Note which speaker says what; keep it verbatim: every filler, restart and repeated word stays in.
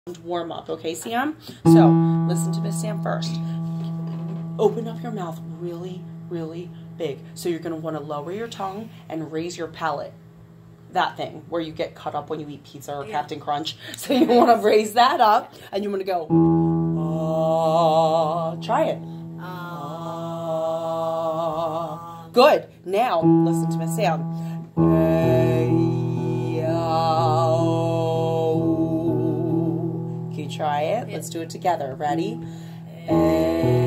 Speaker 1: warm up, okay, Sam? So, listen to Miss Sam first. Open up your mouth really, really big. So you're going to want to lower your tongue and raise your palate. That thing where you get cut up when you eat pizza or yeah. Captain Crunch. So you want to raise that up and you want to go, uh, try it. Uh, good. Now, listen to Miss Sam. Can you try it? Let's do it together. Ready?